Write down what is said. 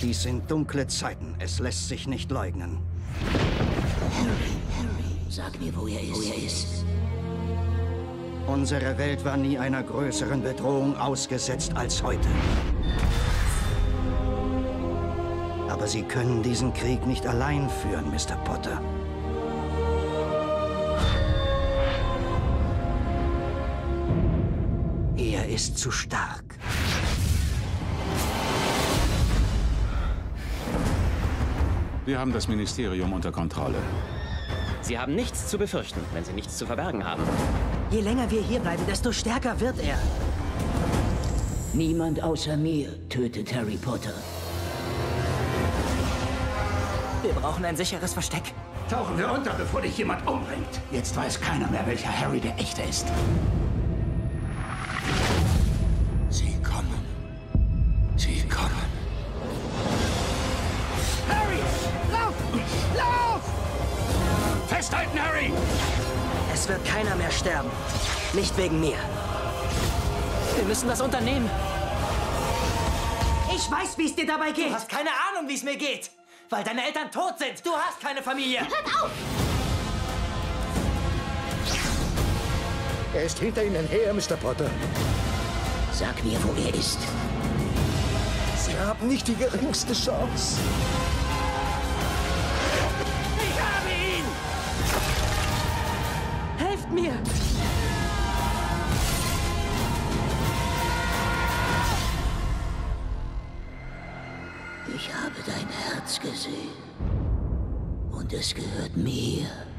Dies sind dunkle Zeiten. Es lässt sich nicht leugnen. Harry, sag mir, wo er ist. Unsere Welt war nie einer größeren Bedrohung ausgesetzt als heute. Aber Sie können diesen Krieg nicht allein führen, Mr. Potter. Er ist zu stark. Wir haben das Ministerium unter Kontrolle. Sie haben nichts zu befürchten, wenn Sie nichts zu verbergen haben. Je länger wir hier bleiben, desto stärker wird er. Niemand außer mir tötet Harry Potter. Wir brauchen ein sicheres Versteck. Tauchen wir unter, bevor dich jemand umbringt. Jetzt weiß keiner mehr, welcher Harry der echte ist. Sie kommen. Sie kommen. Harry! Lauf! Lauf! Festhalten, Harry! Es wird keiner mehr sterben. Nicht wegen mir. Wir müssen das unternehmen. Ich weiß, wie es dir dabei geht. Du hast keine Ahnung, wie es mir geht. Weil deine Eltern tot sind. Du hast keine Familie. Hört auf! Er ist hinter Ihnen her, Mr. Potter. Sag mir, wo er ist. Sie haben nicht die geringste Chance. Ich habe ihn! Helft mir! Ich habe dein Herz gesehen. Und es gehört mir.